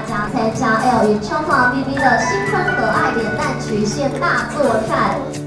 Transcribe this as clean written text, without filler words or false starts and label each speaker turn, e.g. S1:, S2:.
S1: 家参加 L 与中华 BB 的新春可爱脸蛋曲线大作战。